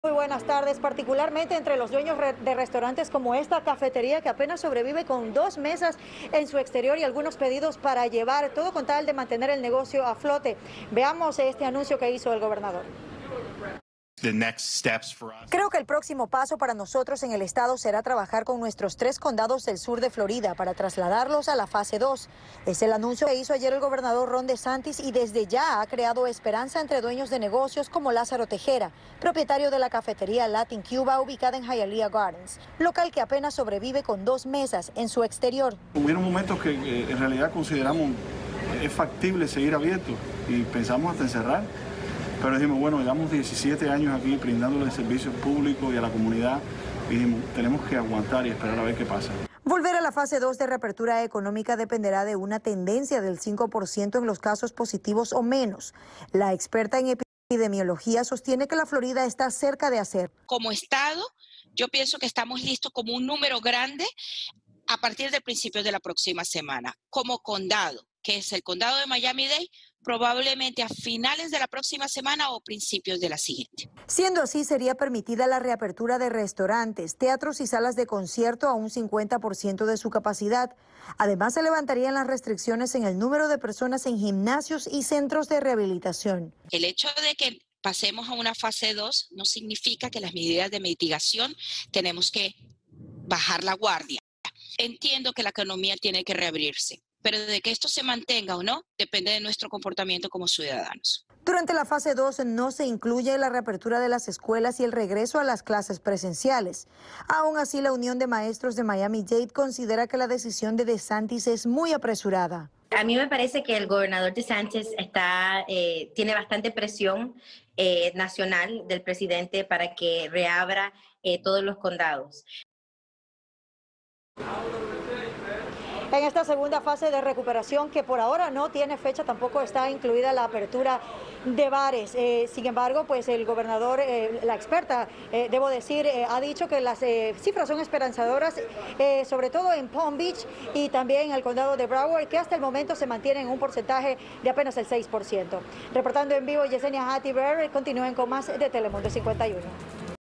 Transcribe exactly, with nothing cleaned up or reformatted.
Muy buenas tardes, particularmente entre los dueños de restaurantes como esta cafetería que apenas sobrevive con dos mesas en su exterior y algunos pedidos para llevar, todo con tal de mantener el negocio a flote. Veamos este anuncio que hizo el gobernador. Creo que el próximo paso para nosotros en el estado será trabajar con nuestros tres condados del sur de Florida para trasladarlos a la fase dos. Es el anuncio que hizo ayer el gobernador Ron DeSantis y desde ya ha creado esperanza entre dueños de negocios como Lázaro Tejera, propietario de la cafetería Latin Cuba ubicada en Hialeah Gardens, local que apenas sobrevive con dos mesas en su exterior. Hubieron momentos que eh, en realidad consideramos es factible seguir abiertos y pensamos hasta encerrar. Pero dijimos, bueno, llevamos diecisiete años aquí brindándole servicios públicos y a la comunidad y dijimos, tenemos que aguantar y esperar a ver qué pasa. Volver a la fase dos de reapertura económica dependerá de una tendencia del cinco por ciento en los casos positivos o menos. La experta en epidemiología sostiene que la Florida está cerca de hacer. Como estado, yo pienso que estamos listos como un número grande a partir del principio de la próxima semana. Como condado, que es el condado de Miami-Dade, probablemente a finales de la próxima semana o principios de la siguiente. Siendo así, sería permitida la reapertura de restaurantes, teatros y salas de concierto a un cincuenta por ciento de su capacidad. Además, se levantarían las restricciones en el número de personas en gimnasios y centros de rehabilitación. El hecho de que pasemos a una fase dos no significa que las medidas de mitigación tenemos que bajar la guardia. Entiendo que la economía tiene que reabrirse, pero de que esto se mantenga o no depende de nuestro comportamiento como ciudadanos. Durante la fase dos no se incluye la reapertura de las escuelas y el regreso a las clases presenciales. Aún así, la Unión de Maestros de Miami-Dade considera que la decisión de DeSantis es muy apresurada. A mí me parece que el gobernador DeSantis está, eh, tiene bastante presión eh, nacional del presidente para que reabra eh, todos los condados. En esta segunda fase de recuperación, que por ahora no tiene fecha, tampoco está incluida la apertura de bares. Eh, sin embargo, pues el gobernador, eh, la experta, eh, debo decir, eh, ha dicho que las eh, cifras son esperanzadoras, eh, sobre todo en Palm Beach y también en el condado de Broward, que hasta el momento se mantienen en un porcentaje de apenas el seis por ciento. Reportando en vivo, Yesenia Hattiber, continúen con más de Telemundo cincuenta y uno.